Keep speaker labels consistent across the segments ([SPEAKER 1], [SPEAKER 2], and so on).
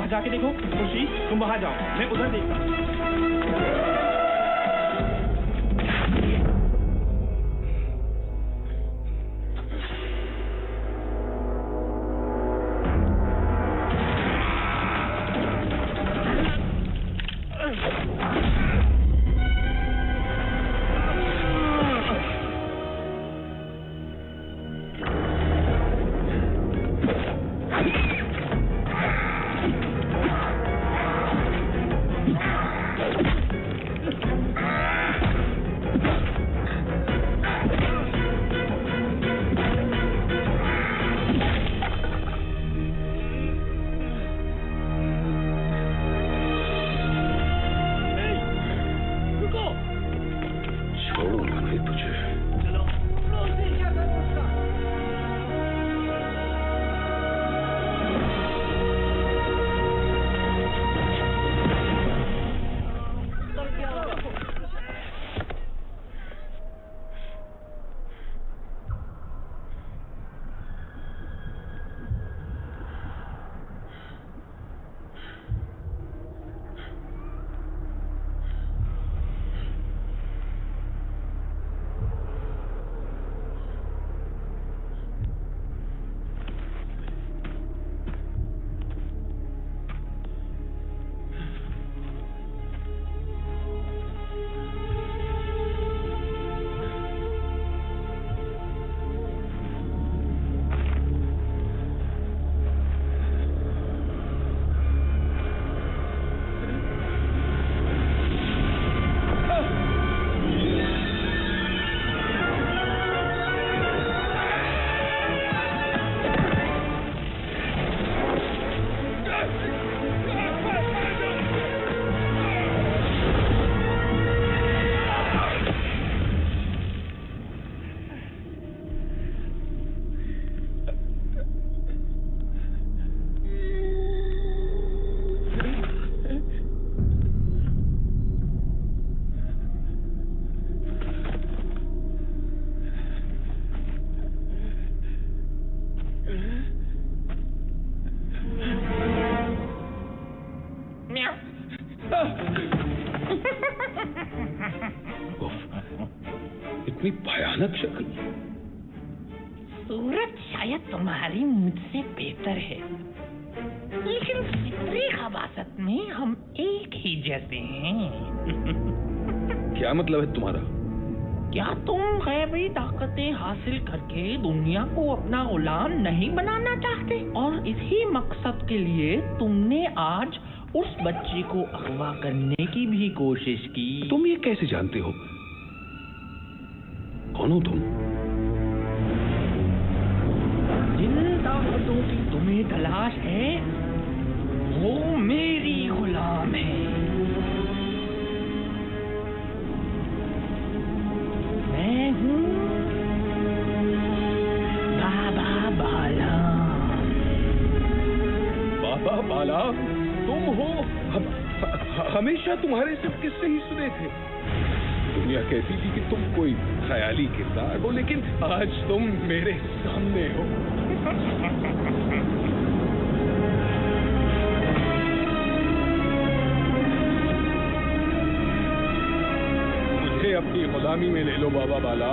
[SPEAKER 1] वहाँ जाके देखो। खुशी तुम वहाँ जाओ, मैं उधर देखता हूँ।
[SPEAKER 2] इतनी भयानक शक्ल।
[SPEAKER 3] सूरत शायद तुम्हारी मुझसे बेहतर है, लेकिन फिक्री खबासत में हम एक ही जैसे हैं।
[SPEAKER 2] क्या मतलब है तुम्हारा?
[SPEAKER 3] क्या तुम गैबी ताकतें हासिल करके दुनिया को अपना गुलाम नहीं बनाना चाहते? और इसी मकसद के लिए तुमने आज उस बच्चे को अगवा करने की भी कोशिश की।
[SPEAKER 2] तुम ये कैसे जानते हो? कौन हो तुम?
[SPEAKER 3] जिन ताकतों की तुम्हें तलाश है वो मेरी गुलाम है। मैं हूँ बाबा बाला।
[SPEAKER 2] बाबा बाला तुम हो? हमेशा तुम्हारे सब किस्से ही सुने थे। दुनिया कहती थी कि तुम कोई ख्याली किरदार हो, लेकिन आज तुम मेरे सामने हो। मुझे अपनी गुलामी में ले लो बाबा बाला।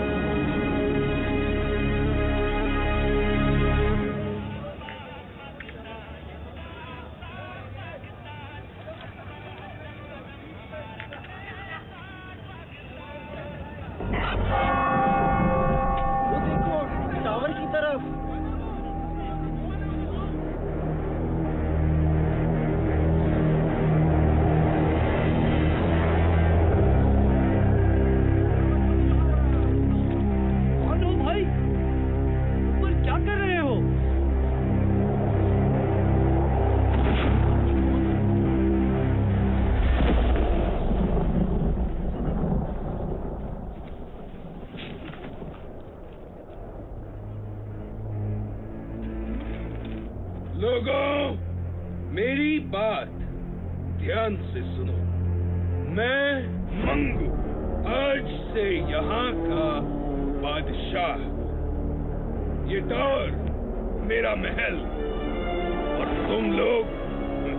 [SPEAKER 2] लोगों, मेरी बात ध्यान से सुनो। मैं मंगू आज से यहाँ का बादशाह। ये दौर मेरा महल और तुम लोग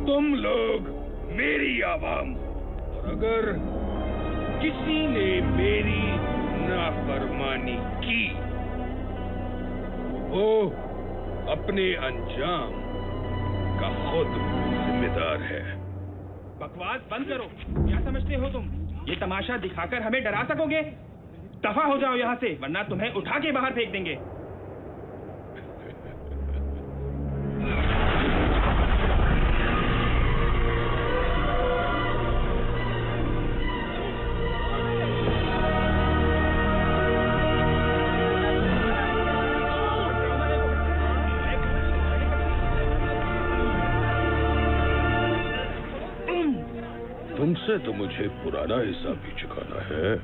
[SPEAKER 2] तुम लोग मेरी आवाम, और अगर किसी ने मेरी नाफरमानी की वो अपने अंजाम का खुद जिम्मेदार है।
[SPEAKER 1] बकवास बंद करो। क्या समझते हो तुम? ये तमाशा दिखाकर हमें डरा सकोगे? दफा हो जाओ यहाँ से, वरना तुम्हें उठा के बाहर फेंक देंगे।
[SPEAKER 2] तुमसे तो मुझे पुराना हिसाब भी चुकाना है।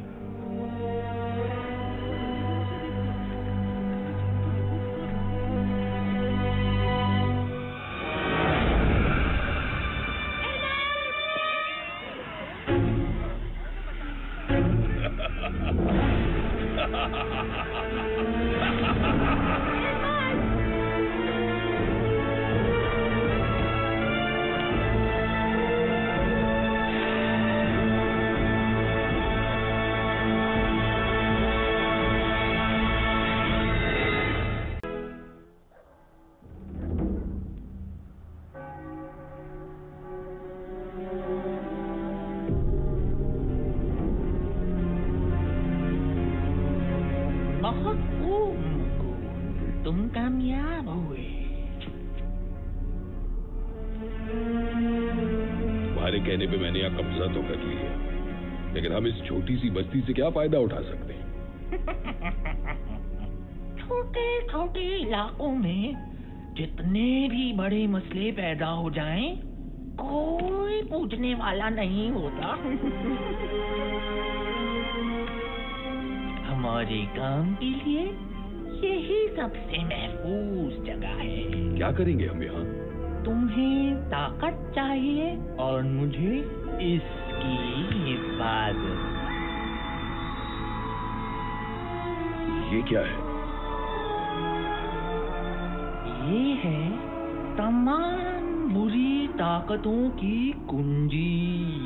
[SPEAKER 3] बहुत खूब, तुम कामयाब हुए।
[SPEAKER 2] तुम्हारे कहने पे मैंने यहाँ कब्जा तो कर लिया, लेकिन हम इस छोटी सी बस्ती से क्या फायदा उठा सकते हैं?
[SPEAKER 3] छोटे छोटे इलाकों में जितने भी बड़े मसले पैदा हो जाएं, कोई पूछने वाला नहीं होता। हमारे काम के लिए यही सबसे महफूज जगह है।
[SPEAKER 2] क्या करेंगे हम यहाँ?
[SPEAKER 3] तुम्हें ताकत चाहिए और मुझे इसकी हिफाजत।
[SPEAKER 2] ये क्या है?
[SPEAKER 3] ये है तमाम बुरी ताकतों की कुंजी।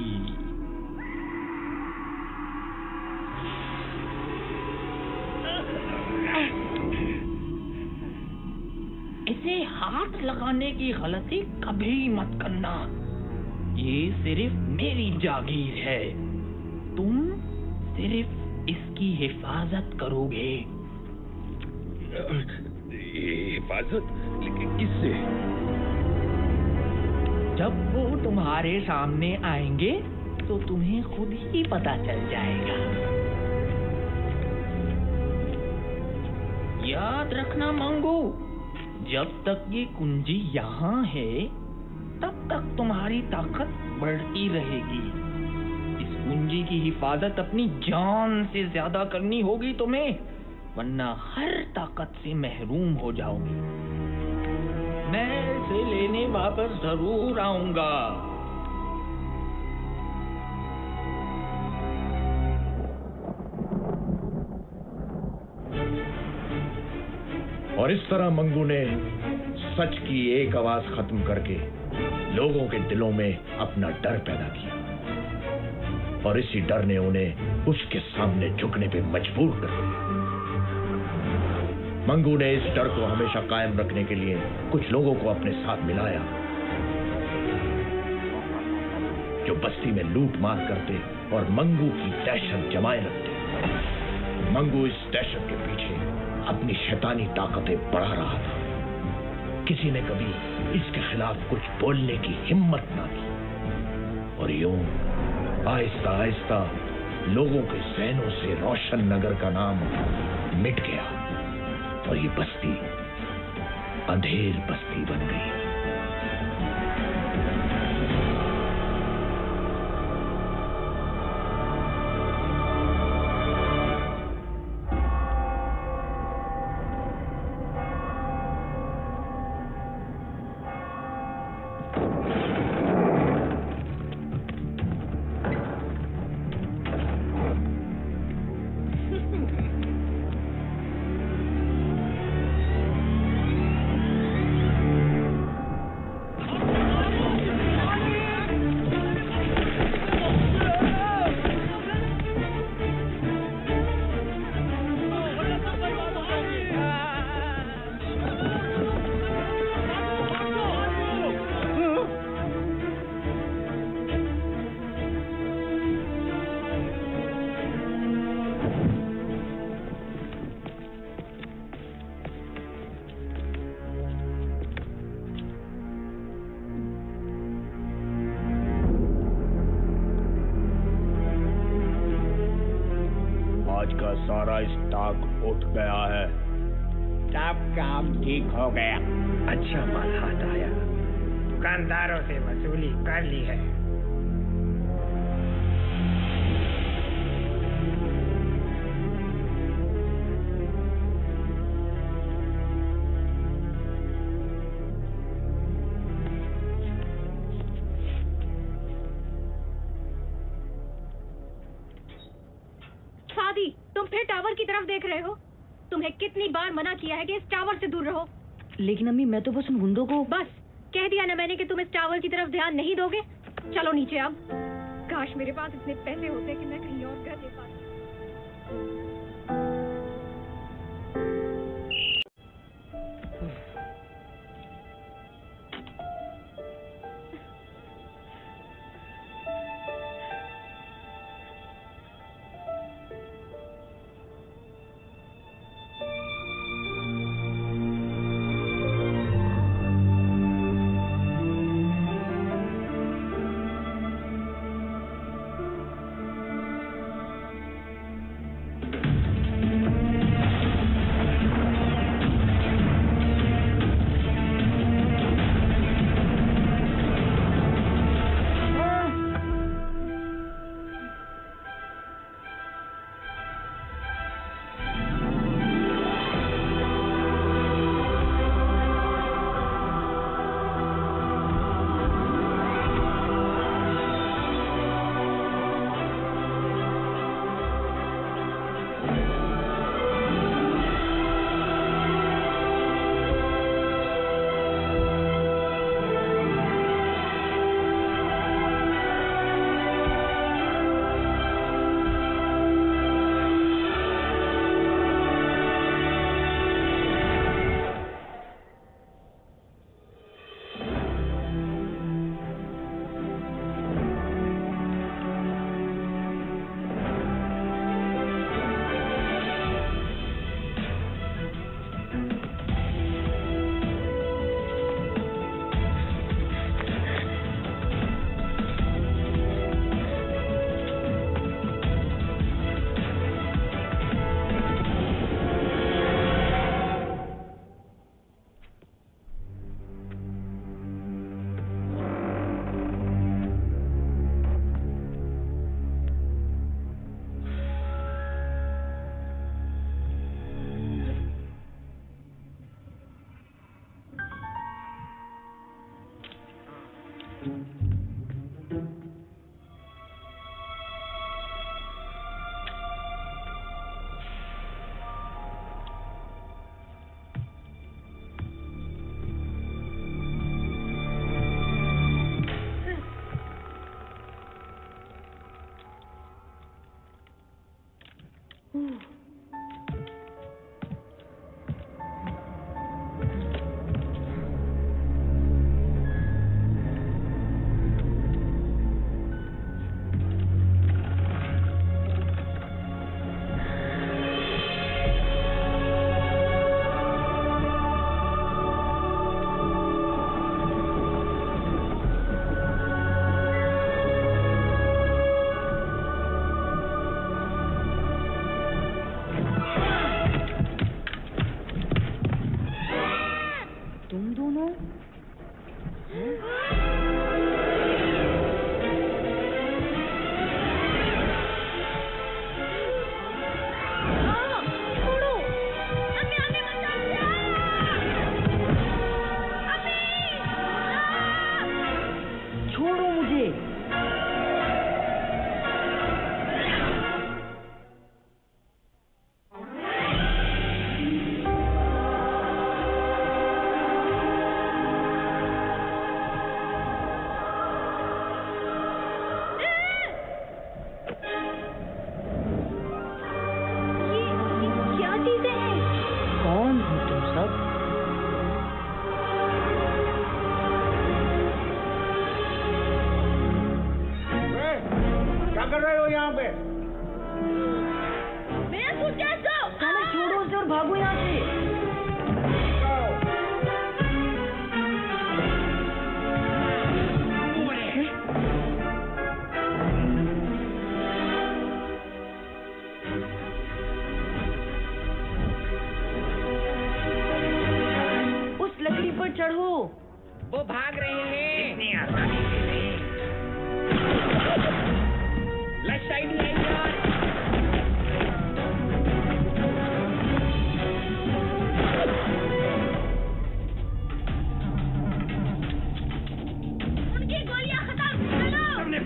[SPEAKER 3] इसे हाथ लगाने की गलती कभी मत करना। ये सिर्फ मेरी जागीर है, तुम सिर्फ इसकी हिफाजत करोगे।
[SPEAKER 2] हिफाजत? लेकिन किससे?
[SPEAKER 3] जब वो तुम्हारे सामने आएंगे तो तुम्हें खुद ही पता चल जाएगा। याद रखना मंगू, जब तक ये कुंजी यहाँ है तब तक तुम्हारी ताकत बढ़ती रहेगी। इस कुंजी की हिफाजत अपनी जान से ज्यादा करनी होगी तुम्हें, वरना हर ताकत से महरूम हो जाओगे। मैं इसे लेने वापस जरूर आऊंगा।
[SPEAKER 4] और इस तरह मंगू ने सच की एक आवाज खत्म करके लोगों के दिलों में अपना डर पैदा किया, और इसी डर ने उन्हें उसके सामने झुकने पे मजबूर कर दिया। मंगू ने इस डर को हमेशा कायम रखने के लिए कुछ लोगों को अपने साथ मिलाया, जो बस्ती में लूट मार करते और मंगू की दहशत जमाए रखते। मंगू इस दहशत के पीछे अपनी शैतानी ताकतें बढ़ा रहा था। किसी ने कभी इसके खिलाफ कुछ बोलने की हिम्मत ना की, और यूं आहिस्ता आहिस्ता लोगों के ज़हनों से रोशन नगर का नाम मिट गया, और ये बस्ती अंधेर बस्ती बन गई। सारा स्टॉक उठ गया है।
[SPEAKER 5] सब काम ठीक हो गया।
[SPEAKER 6] अच्छा माल हाथ आया।
[SPEAKER 5] दुकानदारों से वसूली कर ली है।
[SPEAKER 7] सादी, तुम फिर टावर की तरफ देख रहे हो? तुम्हें कितनी बार मना किया है कि इस टावर से दूर रहो।
[SPEAKER 8] लेकिन अम्मी, मैं तो बस उन गुंडों को...
[SPEAKER 7] बस कह दिया ना मैंने कि तुम इस टावर की तरफ ध्यान नहीं दोगे। चलो नीचे अब। काश मेरे पास इतने पैसे होते कि मैं कहीं और घर ले पाती।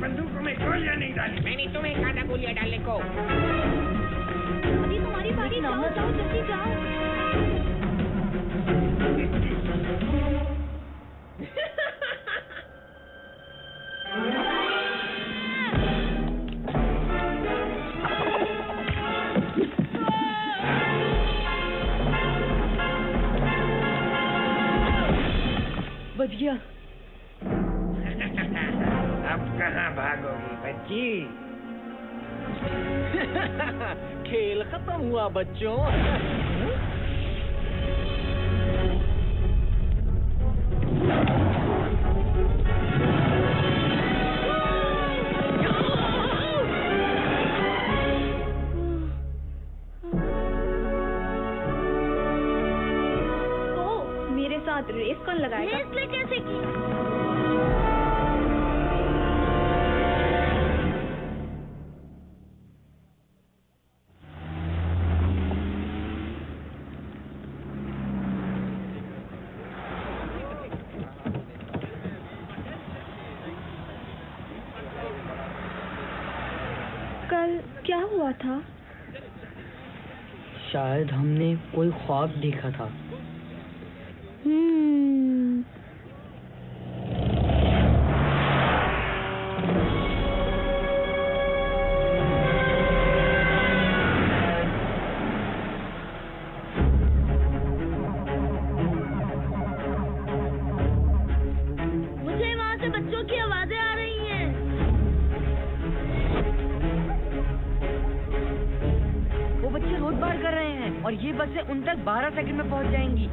[SPEAKER 5] बंदूकों में गोलियां नहीं डाली।
[SPEAKER 9] मैंने तुम्हें कहा था गोलियां डालने को।
[SPEAKER 7] अभी तुम्हारी बारी, जाओ जाओ जल्दी जाओ।
[SPEAKER 8] बच गया।
[SPEAKER 5] अब कहाँ भागोगी बच्ची?
[SPEAKER 3] खेल खत्म हुआ बच्चों।
[SPEAKER 7] तो मेरे साथ रेस कौन लगाएगा? रेस कैसे की? कल क्या हुआ था?
[SPEAKER 8] शायद हमने कोई ख्वाब देखा था।
[SPEAKER 7] मुझे वहाँ से बच्चों की आवाजें आ रही हैं।
[SPEAKER 8] वो बच्चे रोड पार कर रहे हैं और ये बसें उन तक 12 सेकंड में पहुंच जाएंगी।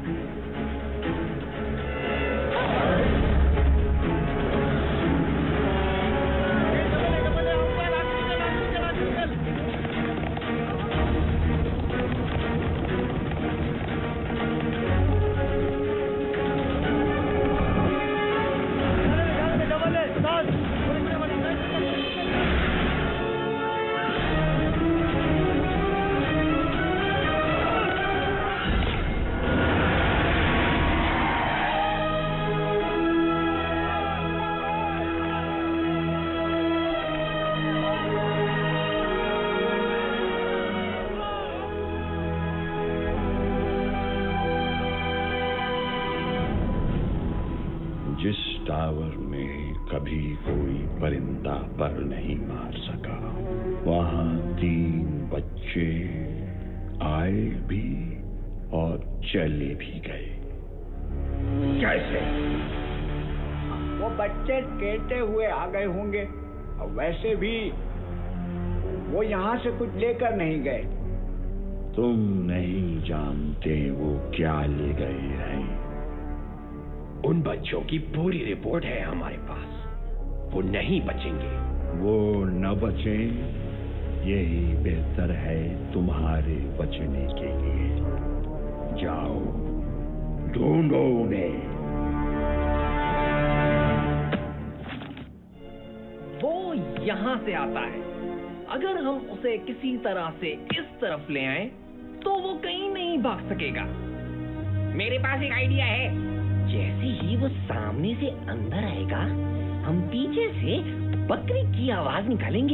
[SPEAKER 4] जिस टावर में कभी कोई परिंदा पर नहीं मार सका, वहां 3 बच्चे आए भी और चले भी गए।
[SPEAKER 5] कैसे? वो बच्चे कहते हुए आ गए होंगे, और वैसे भी वो यहाँ से कुछ लेकर नहीं गए।
[SPEAKER 4] तुम नहीं जानते वो क्या ले गए हैं।
[SPEAKER 6] उन बच्चों की पूरी रिपोर्ट है हमारे पास। वो नहीं बचेंगे।
[SPEAKER 4] वो न बचे, यही बेहतर है तुम्हारे बचने के लिए। जाओ, ढूंढो उन्हें।
[SPEAKER 3] वो यहाँ से आता है। अगर हम उसे किसी तरह से इस तरफ ले आए तो वो कहीं नहीं भाग सकेगा।
[SPEAKER 9] मेरे पास एक आइडिया है।
[SPEAKER 10] जैसे ही वो सामने से अंदर आएगा, हम पीछे से बकरी की आवाज निकालेंगे।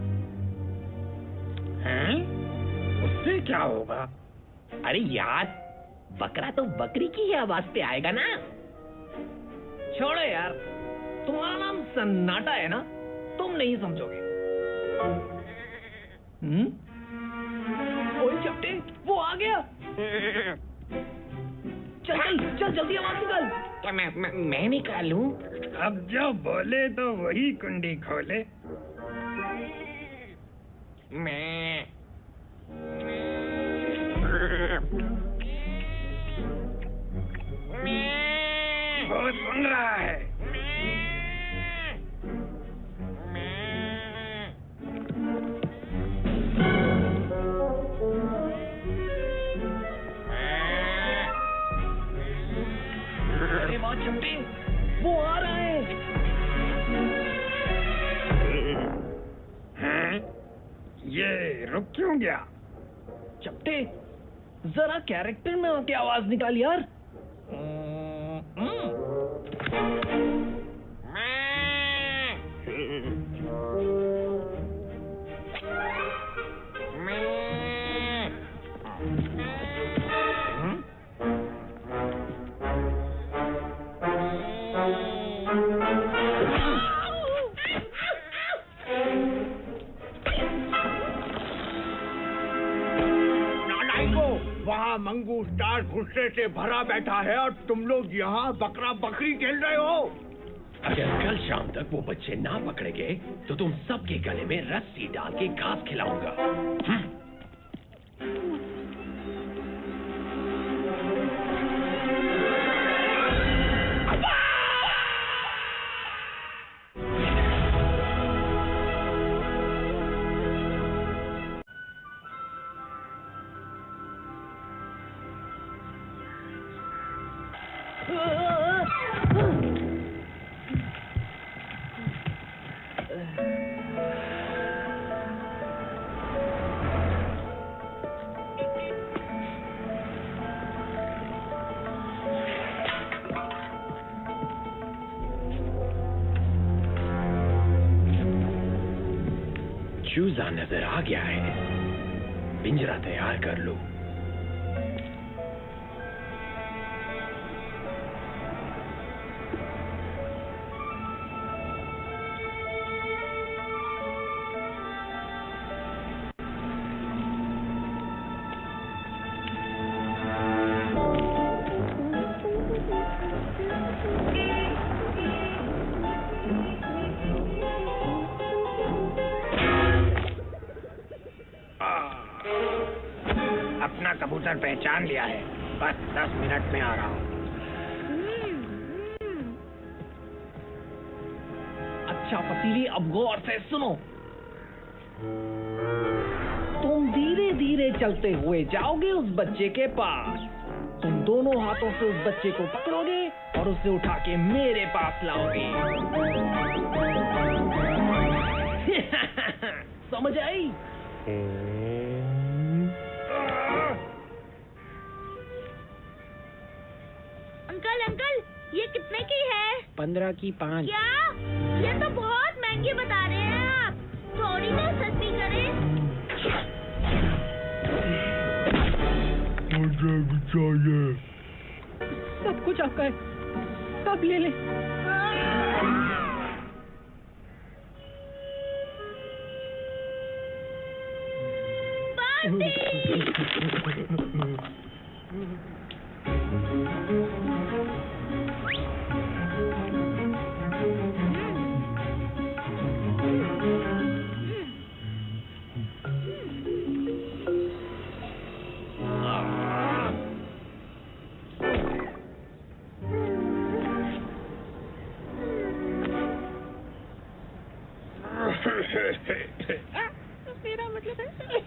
[SPEAKER 5] हैं? उससे क्या होगा?
[SPEAKER 10] अरे यार, बकरा तो बकरी की ही आवाज पे आएगा ना।
[SPEAKER 3] छोड़ो यार, तुम्हारा नाम सन्नाटा है ना, तुम नहीं समझोगे। ओए चपटे, वो आ गया। चल चल चल, जल्दी आवाज निकाल।
[SPEAKER 9] क्या मैं निकालूं?
[SPEAKER 5] अब जो बोले तो वही कुंडी खोले।
[SPEAKER 9] मैं
[SPEAKER 5] वो सुन रहा है।
[SPEAKER 3] अरे वाह चपटे, वो आ रहा है।
[SPEAKER 5] हैं? ये रुक क्यों गया?
[SPEAKER 3] चपटे, जरा कैरेक्टर में आके आवाज निकाल यार।
[SPEAKER 5] मंगू स्टार गुस्से से भरा बैठा है और तुम लोग यहाँ बकरा बकरी खेल रहे हो।
[SPEAKER 6] अगर कल शाम तक वो बच्चे ना पकड़े गए तो तुम सबके गले में रस्सी डाल के घास खिलाऊंगा। चूजा नजर आ गया है, पिंजरा तैयार कर लो।
[SPEAKER 9] अपना कबूतर पहचान लिया है, बस 10 मिनट में आ रहा हूँ।
[SPEAKER 3] अच्छा पतीली, अब गौर से सुनो। तुम धीरे धीरे चलते हुए जाओगे उस बच्चे के पास। तुम दोनों हाथों से उस बच्चे को पकड़ोगे और उसे उठा के मेरे पास लाओगे। समझ आई?
[SPEAKER 7] अंकल अंकल, ये कितने की है?
[SPEAKER 8] 15 की 5।
[SPEAKER 7] क्या? ये तो बहुत महंगी बता रहे हैं आप। थोड़ी तो सस्ती करें।
[SPEAKER 5] मुझे भी चाहिए।
[SPEAKER 3] सब कुछ आपका है, सब ले ले। मेरा मतलब है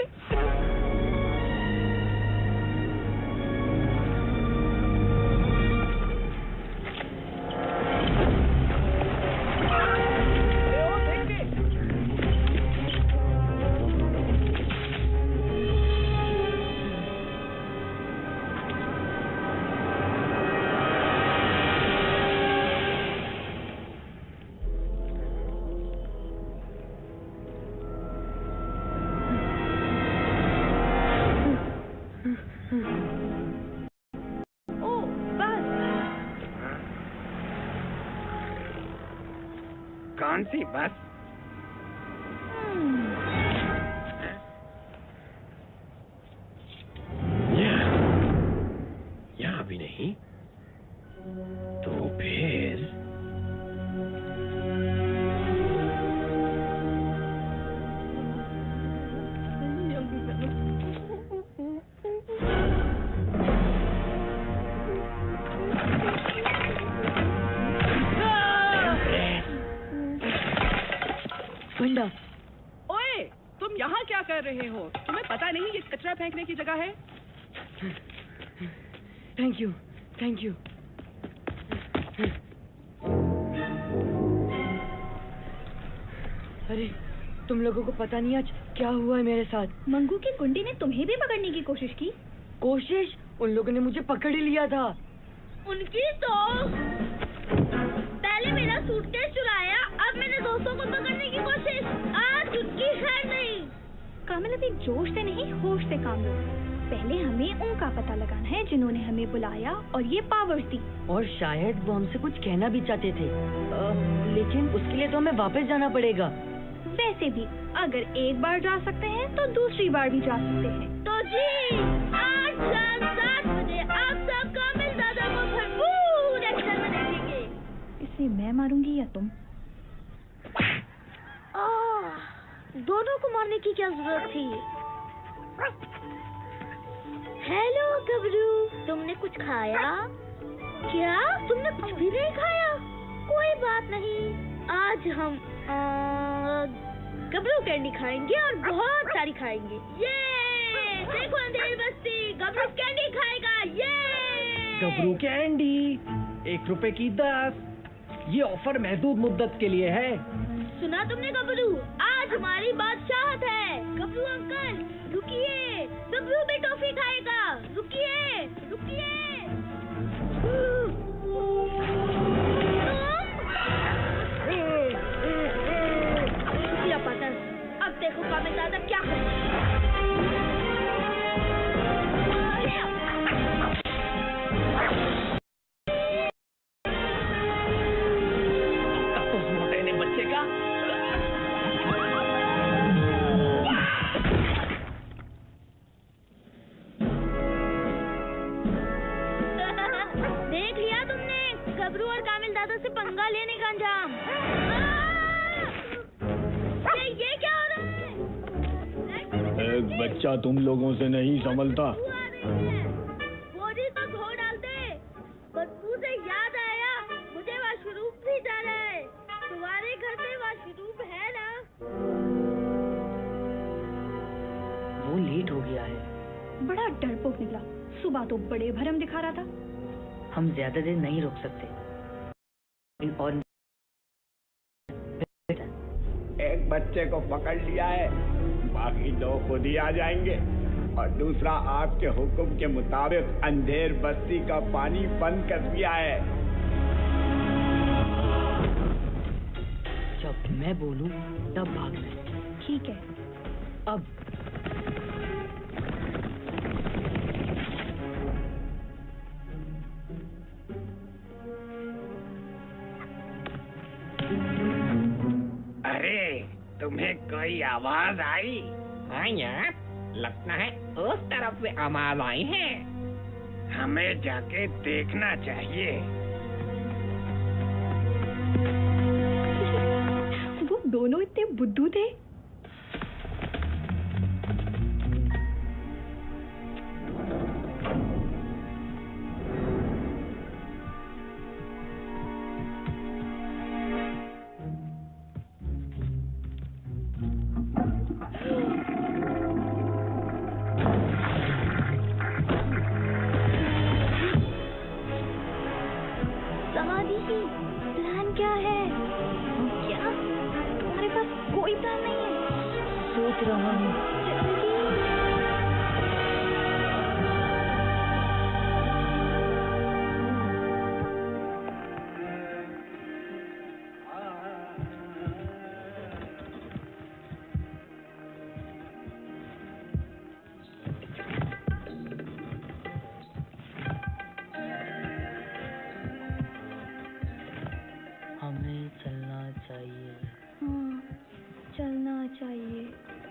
[SPEAKER 9] कौन सी बस?
[SPEAKER 6] यहाँ भी नहीं तो फिर
[SPEAKER 11] ओए, तुम यहाँ क्या कर रहे हो? तुम्हें पता नहीं ये कचरा फेंकने की जगह है?
[SPEAKER 8] Thank you, thank you. अरे, तुम लोगों को पता नहीं आज क्या हुआ है मेरे साथ।
[SPEAKER 7] मंगू की कुंडी ने तुम्हें भी पकड़ने की कोशिश की?
[SPEAKER 8] कोशिश? उन लोगों ने मुझे पकड़ ही लिया था।
[SPEAKER 7] उनकी तो पहले मेरा सूटकेस चुराया, अब मेरे दोस्तों को पकड़ने की कोशिश। आज उनकी खैर नहीं। कामल, अभी जोश से नहीं होश से काम लो। पहले हमें उनका पता लगाना है जिन्होंने हमें बुलाया और ये पावर्स दी।
[SPEAKER 8] और शायद वो हमसे कुछ कहना भी चाहते थे, लेकिन उसके लिए तो हमें वापस जाना पड़ेगा।
[SPEAKER 7] वैसे भी अगर एक बार जा सकते हैं तो दूसरी बार भी जा सकते हैं। तो जी आज शाम 7 बजे आप सब कामिल दादा को भरपूर एक्शन में देखेंगे।
[SPEAKER 12] इसे मैं मारूंगी या तुम?
[SPEAKER 7] दोनों को मारने की क्या जरूरत थी? हेलो गबरू, तुमने कुछ खाया क्या? तुमने कुछ भी नहीं खाया? कोई बात नहीं, आज हम गबरू कैंडी खाएंगे और बहुत सारी खाएंगे। ये देखो अंधेरी बस्ती, गबरू कैंडी खाएगा। ये
[SPEAKER 3] गबरू कैंडी 1 रुपए की 10। ये ऑफर महदूद मुद्दत के लिए है।
[SPEAKER 7] सुना तुमने गबरू? आज हमारी बादशाहत है। गबरू अंकल रुकिए, गबरू भी टॉफी खाएगा। रुकिए रुकिए। शुक्रिया पाटर, अब देखो कामिल दादा क्या करेंगे।
[SPEAKER 3] उस मोटे ने बच्चे का
[SPEAKER 7] देख लिया तुमने गबरू और कामिल दादा से पंगा लेने का अंजाम। ये क्या हो रहा है?
[SPEAKER 5] एक बच्चा तुम लोगों से नहीं संभलता।
[SPEAKER 7] बोरी तो धो डालते। बदबू से याद आया, मुझे वाशरूम भी जाना है। तुम्हारे घर में वाशरूम है ना?
[SPEAKER 8] वो लेट हो गया है।
[SPEAKER 12] बड़ा डरपोक निकला। सुबह तो बड़े भरम दिखा रहा था।
[SPEAKER 8] हम ज्यादा देर नहीं रुक सकते। और
[SPEAKER 5] एक बच्चे को पकड़ लिया है, बाकी 2 खुद ही आ जाएंगे। और दूसरा आपके हुक्म के मुताबिक अंधेर बस्ती का पानी बंद कर दिया है।
[SPEAKER 8] जब मैं बोलूं तब भागना।
[SPEAKER 12] ठीक है।
[SPEAKER 8] अब
[SPEAKER 9] अरे तुम्हें कोई आवाज आई? हाँ यार, लगता है उस तरफ से आवाज आई है। हमें जाके देखना चाहिए।
[SPEAKER 12] वो दोनों इतने बुद्धू थे। प्लान क्या है? क्या तुम्हारे पास कोई प्लान नहीं है?
[SPEAKER 8] सोच रहा हूँ। हमें चलना चाहिए।
[SPEAKER 12] हाँ, चलना चाहिए।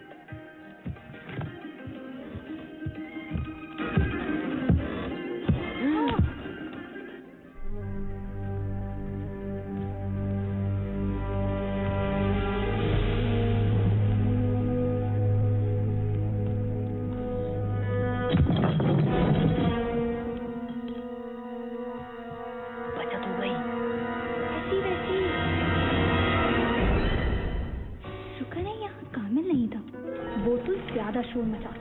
[SPEAKER 12] ज्यादा शोर मचाता।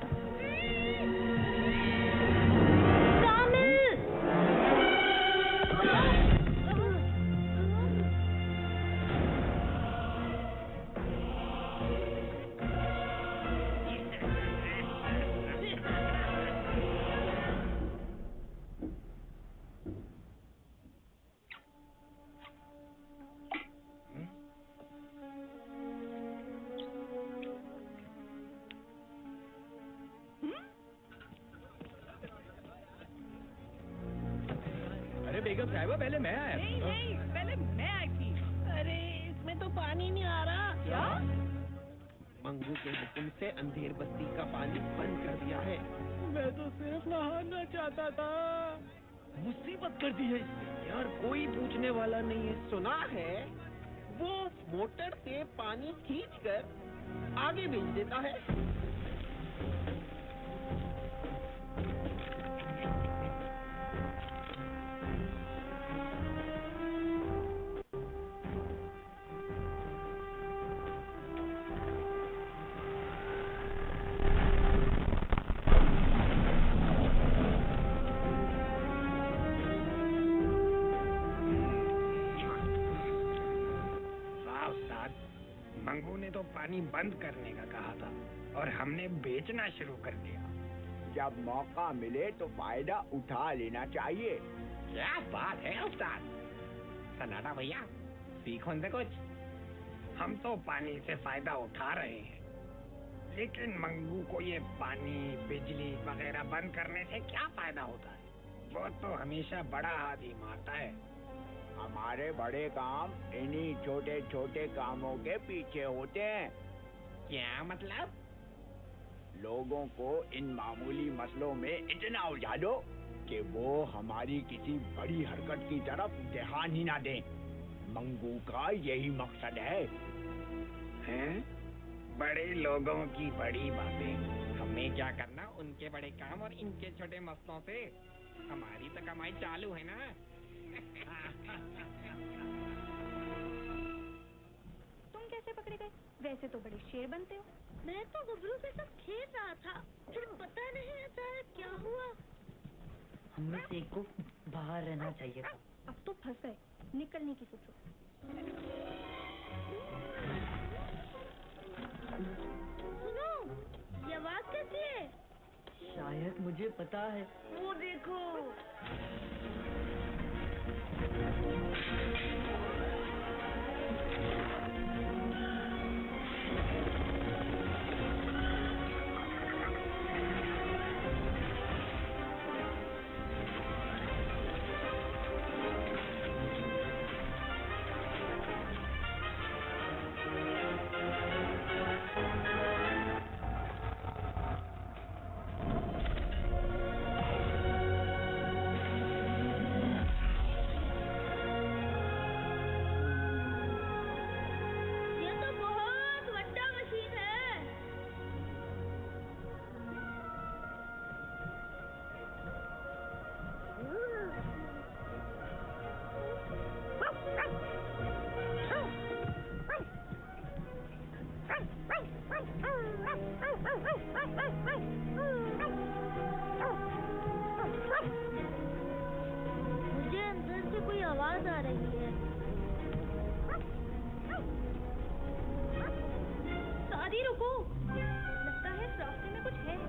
[SPEAKER 1] बेगम साहिबा, पहले मैं आया।
[SPEAKER 11] नहीं, पहले मैं आई थी। अरे इसमें तो पानी नहीं आ रहा। क्या?
[SPEAKER 9] मंगू के हुक्म से अंधेर बस्ती का पानी बंद कर दिया है।
[SPEAKER 3] मैं तो सिर्फ नहाना चाहता था।
[SPEAKER 9] मुसीबत कर दी है इसने। यार कोई पूछने वाला नहीं है। सुना है वो मोटर से पानी खींचकर आगे भेज देता है।
[SPEAKER 5] मंगू ने तो पानी बंद करने का कहा था और हमने बेचना शुरू कर दिया।
[SPEAKER 13] जब मौका मिले तो फायदा उठा लेना चाहिए।
[SPEAKER 9] क्या बात है उस्ताद। सन्नाटा भैया सीखो उनसे कुछ।
[SPEAKER 5] हम तो पानी से फायदा उठा रहे हैं, लेकिन मंगू को ये पानी बिजली वगैरह बंद करने से क्या फायदा होता है? वो तो हमेशा बड़ा हाथ ही मारता है।
[SPEAKER 13] हमारे बड़े काम इन्हीं छोटे छोटे कामों के पीछे होते हैं।
[SPEAKER 9] क्या मतलब?
[SPEAKER 13] लोगों को इन मामूली मसलों में इतना उलझा दो कि वो हमारी किसी बड़ी हरकत की तरफ ध्यान ही ना दें। मंगू का यही मकसद है।
[SPEAKER 5] हैं? बड़े लोगों की बड़ी बातें।
[SPEAKER 9] हमें क्या करना उनके बड़े काम और इनके छोटे मसलों से। हमारी तो कमाई चालू है ना।
[SPEAKER 7] तुम कैसे पकड़े गए? वैसे तो बड़े शेर बनते हो।
[SPEAKER 12] मैं तो गबरू के साथ खेल रहा था, फिर पता नहीं अचानक क्या हुआ।
[SPEAKER 8] हमें से एक को बाहर रहना चाहिए था।
[SPEAKER 7] अब तो फंस गए, निकलने की सोचो।
[SPEAKER 12] सुनो, ये आवाज कैसी है?
[SPEAKER 8] शायद मुझे पता है।
[SPEAKER 12] वो देखो। मुझे अंदर से कोई आवाज आ रही है।
[SPEAKER 7] शादी रुको, लगता है रास्ते में कुछ है।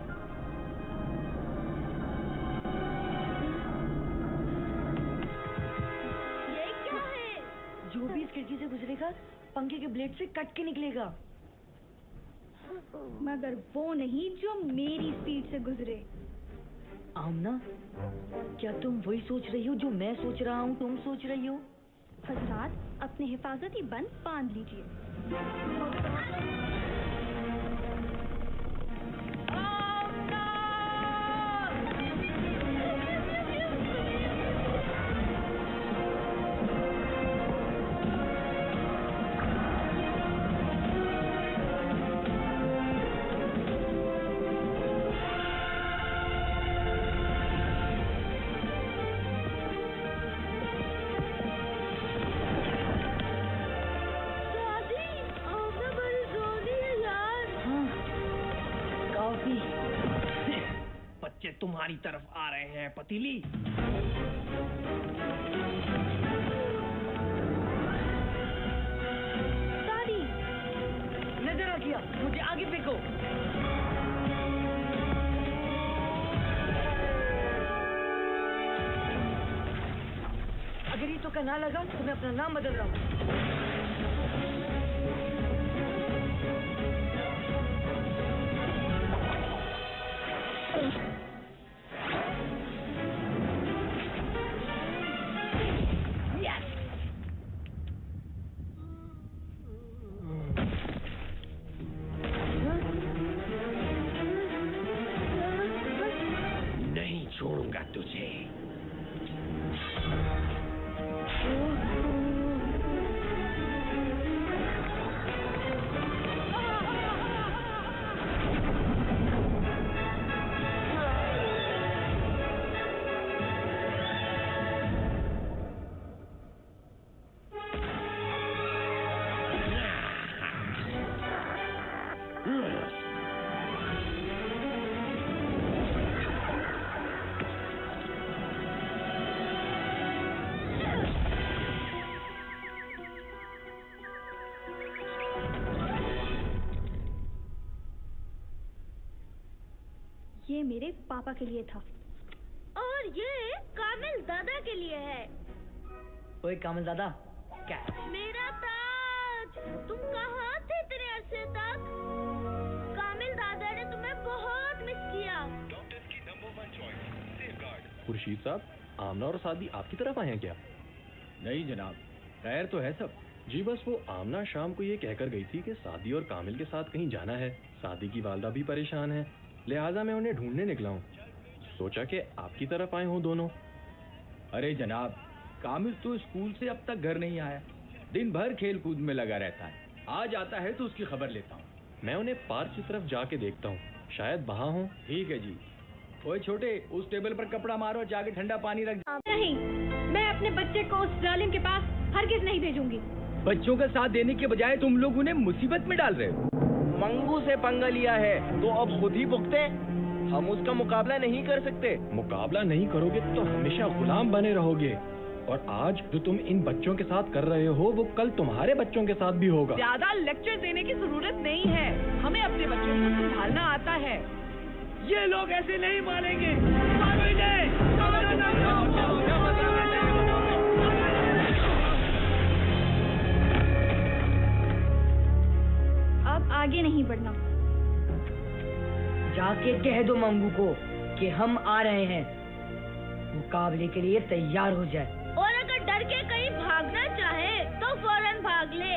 [SPEAKER 12] ये क्या है?
[SPEAKER 8] जो भी इस खिड़की से गुजरेगा पंखे के ब्लेड से कट के निकलेगा।
[SPEAKER 7] मगर वो नहीं जो मेरी स्पीड से गुजरे।
[SPEAKER 8] आमना, क्या तुम वही सोच रही हो जो मैं सोच रहा हूँ तुम सोच रही हो?
[SPEAKER 7] हजरात, अपने हिफाजती बंद बांध लीजिए।
[SPEAKER 3] बच्चे तुम्हारी तरफ आ रहे हैं पतीली।
[SPEAKER 8] दादी, नजर आ गया, मुझे आगे फेंको। अगर ये तो का ना लगा तो मैं अपना नाम बदल रहा हूँ।
[SPEAKER 7] मेरे पापा के लिए था। और ये कामिल दादा के लिए है।
[SPEAKER 8] ओए कामिल दादा, क्या?
[SPEAKER 7] मेरा ताज, तुम कहाँ थे इतने अरसे तक? कामिल दादा ने तुम्हें बहुत मिस किया।
[SPEAKER 6] खुर्शीद साहब, आमना और सादी आपकी तरफ आए हैं क्या?
[SPEAKER 14] नहीं जनाब, खैर तो है सब।
[SPEAKER 6] जी बस वो आमना शाम को ये कहकर गई थी कि सादी और कामिल के साथ कहीं जाना है। सादी की वालदा भी परेशान है, लिहाजा मैं उन्हें ढूंढने निकला हूँ। सोचा कि आपकी तरफ आए हों दोनों।
[SPEAKER 14] अरे जनाब, कामिल तो स्कूल से अब तक घर नहीं आया। दिन भर खेल कूद में लगा रहता है। आज आता है तो उसकी खबर लेता हूँ।
[SPEAKER 6] मैं उन्हें पार्क की तरफ जाके देखता हूँ, शायद वहाँ हूँ।
[SPEAKER 14] ठीक है जी। ओए छोटे, उस टेबल पर कपड़ा मारो, जाके ठंडा पानी रख।
[SPEAKER 12] नहीं, मैं अपने बच्चे को उस जालिम के पास हरगिज नहीं भेजूंगी।
[SPEAKER 14] बच्चों का साथ देने के बजाय तुम लोग उन्हें मुसीबत में डाल रहे हो।
[SPEAKER 9] मंगू से पंगा लिया है तो अब खुद ही भुगते। हम उसका मुकाबला नहीं कर सकते।
[SPEAKER 6] मुकाबला नहीं करोगे तो हमेशा गुलाम बने रहोगे। और आज जो तुम इन बच्चों के साथ कर रहे हो वो कल तुम्हारे बच्चों के साथ भी होगा।
[SPEAKER 11] ज्यादा लेक्चर देने की जरूरत नहीं है, हमें अपने बच्चों को संभालना आता है।
[SPEAKER 9] ये लोग ऐसे नहीं मानेंगे।
[SPEAKER 7] अब आगे नहीं बढ़ना।
[SPEAKER 8] जाके कह दो मंगू को कि हम आ रहे हैं, मुकाबले के लिए तैयार हो जाए।
[SPEAKER 7] और अगर डर के कहीं भागना चाहे तो फौरन भाग ले।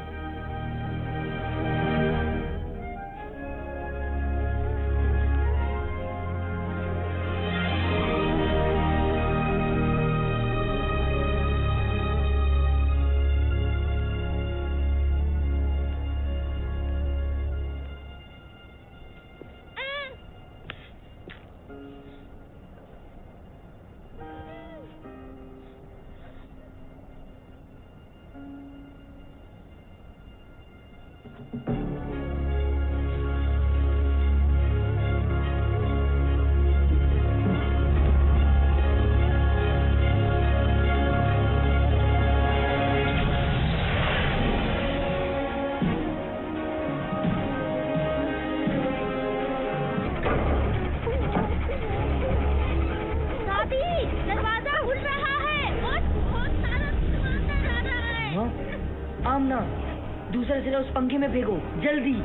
[SPEAKER 8] आमना, दूसरा सिरा उस पंखे में फेंको, जल्दी।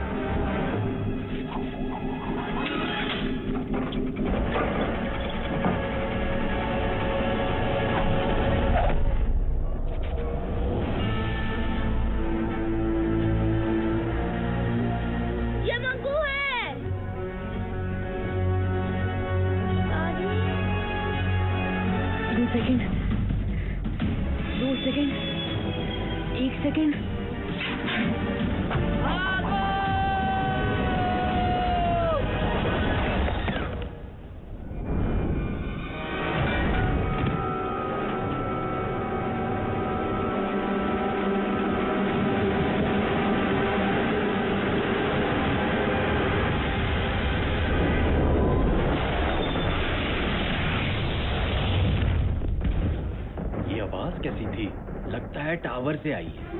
[SPEAKER 7] ये मंगू है।
[SPEAKER 8] 2 सेकंड, 2 सेकंड, 1 सेकंड।
[SPEAKER 6] ये आवाज कैसी थी? लगता है टावर से आई है।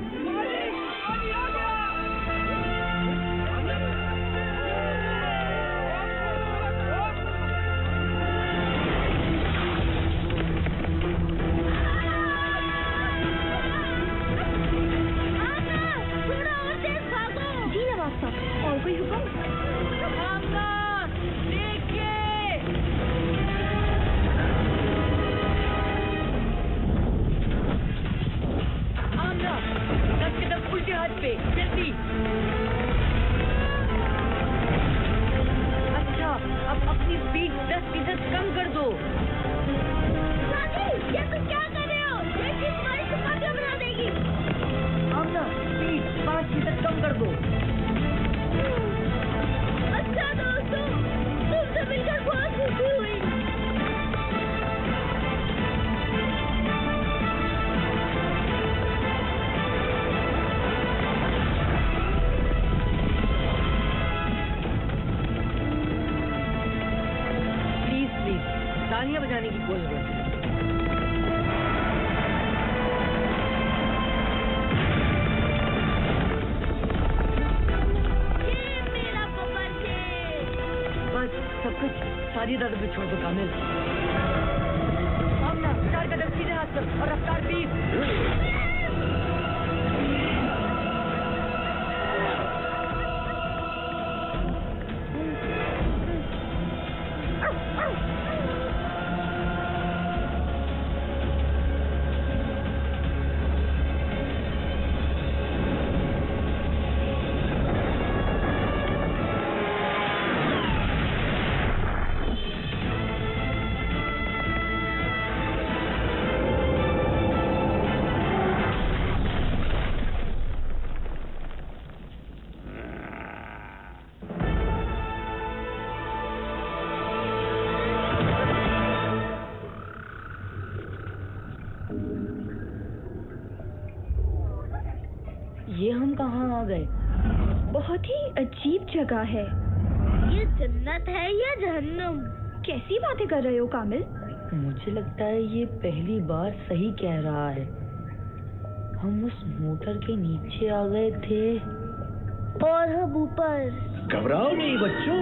[SPEAKER 7] और कोई हुक्म?
[SPEAKER 8] आमना, 10 कदम उल्टे हाथ पे, जल्दी। अच्छा, अब अपनी स्पीड 10% कम कर दो।
[SPEAKER 7] ये तुम क्या कर रहे हो? ये चीज हमारी सुपारी बना देगी।
[SPEAKER 8] आमना, स्पीड 5% कम कर दो।
[SPEAKER 7] अच्छा दोस्तों, तुमसे मिलकर बहुत खुशी हुई।
[SPEAKER 8] प्लीज तालियां बजाने की कोशिश करो।
[SPEAKER 7] ये मेरा पापा जी।
[SPEAKER 8] बस सब कुछ सारी दर्द पे छोड़ दो कामिल। अब ना 4 कदम सीधे हाथ पर और रफ्तार 20।
[SPEAKER 12] ये हम कहाँ आ गए? बहुत ही अजीब जगह है।
[SPEAKER 7] ये जन्नत है या जहन्नम?
[SPEAKER 12] कैसी बातें कर रहे हो कामिल?
[SPEAKER 8] मुझे लगता है ये पहली बार सही कह रहा है। हम उस मोटर के नीचे आ गए थे
[SPEAKER 7] और हम ऊपर।
[SPEAKER 4] घबराओ नहीं बच्चों।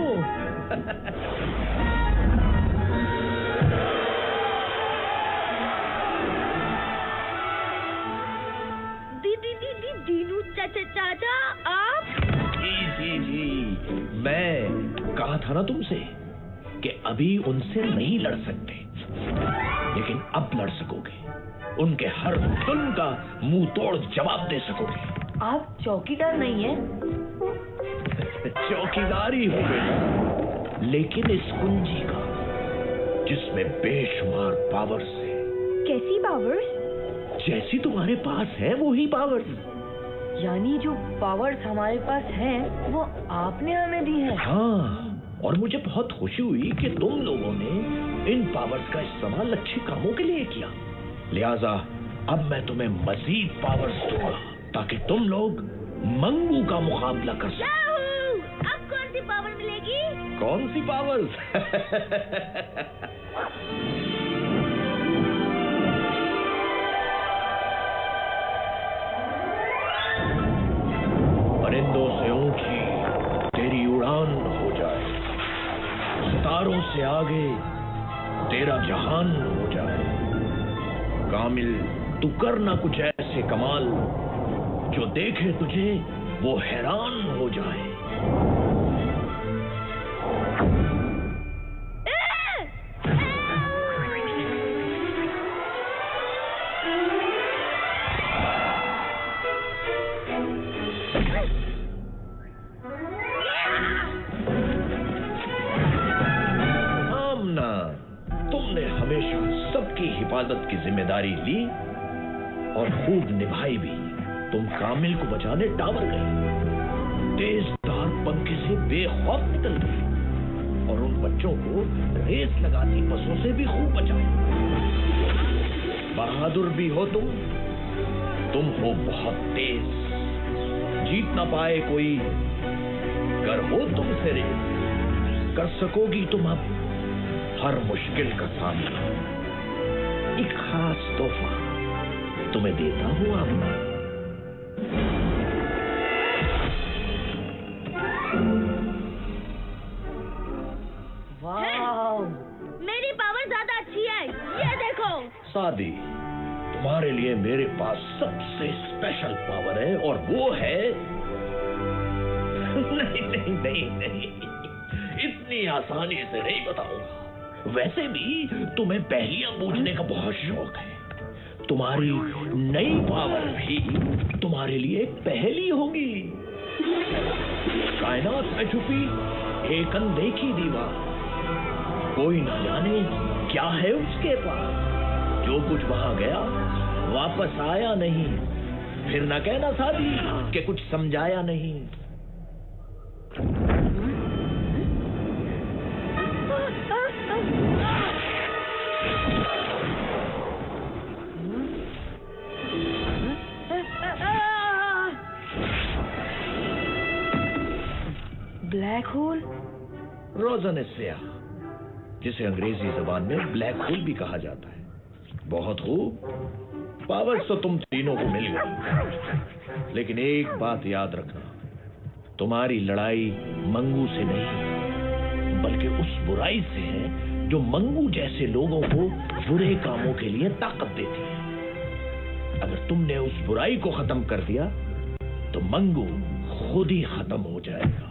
[SPEAKER 7] दीनू चाचा आप?
[SPEAKER 4] जी मैं कहा था ना तुमसे कि अभी उनसे नहीं लड़ सकते, लेकिन अब लड़ सकोगे। उनके हर जुल्म का मुंह तोड़ जवाब दे सकोगे।
[SPEAKER 8] आप चौकीदार नहीं है?
[SPEAKER 4] चौकीदारी हो बेटा, लेकिन इस कुंजी का जिसमें बेशुमार पावर्स है।
[SPEAKER 12] कैसी पावर्स?
[SPEAKER 4] जैसी तुम्हारे पास है वो ही पावर्स।
[SPEAKER 8] यानी जो पावर्स हमारे पास हैं वो आपने हमें दी है?
[SPEAKER 4] हाँ, और मुझे बहुत खुशी हुई कि तुम लोगों ने इन पावर्स का इस्तेमाल अच्छे कामों के लिए किया। लिहाजा अब मैं तुम्हें मजीद पावर्स दूंगा ताकि तुम लोग मंगू का मुकाबला कर सको।
[SPEAKER 7] अब कौन सी पावर मिलेगी?
[SPEAKER 4] कौन सी पावर्स? परिंदों से ऊंची तेरी उड़ान हो जाए, सितारों से आगे तेरा जहान हो जाए। कामिल, तू करना कुछ ऐसे कमाल जो देखे तुझे वो हैरान हो जाए। तुमने हमेशा सबकी हिफाजत की जिम्मेदारी ली और खूब निभाई भी। तुम कामिल को बचाने टावर गई, तेजधार पंखे से बेखौफ निकल गई और उन बच्चों को रेस लगाती बसों से भी खूब बचाया। बहादुर भी हो तुम हो बहुत तेज। जीत ना पाए कोई, कर हो तुमसे रेस, कर सकोगी तुम अब हर मुश्किल का सामना। एक खास तोहफा तुम्हें देता हूं अब मैं।
[SPEAKER 8] वाह,
[SPEAKER 7] मेरी पावर ज्यादा अच्छी है, ये देखो।
[SPEAKER 4] शादी, तुम्हारे लिए मेरे पास सबसे स्पेशल पावर है और वो है नहीं, इतनी आसानी से नहीं बताऊंगा। वैसे भी तुम्हें पहेलियां बूझने का बहुत शौक है। तुम्हारी नई पावर भी तुम्हारे लिए एक पहेली होगी। कायनात में छुपी एक अनदेखी दीवार, कोई न जाने क्या है उसके पास। जो कुछ वहां गया वापस आया नहीं। फिर न कहना शादी कि कुछ समझाया नहीं।
[SPEAKER 8] Black hole?
[SPEAKER 4] रोज़न स्याह, जिसे अंग्रेजी जबान में ब्लैक होल भी कहा जाता है। बहुत खूब, पावर्स तो तुम तीनों को मिल गई, लेकिन एक बात याद रखना, तुम्हारी लड़ाई मंगू से नहीं बल्कि उस बुराई से है जो मंगू जैसे लोगों को बुरे कामों के लिए ताकत देती है। अगर तुमने उस बुराई को खत्म कर दिया तो मंगू खुद ही खत्म हो जाएगा।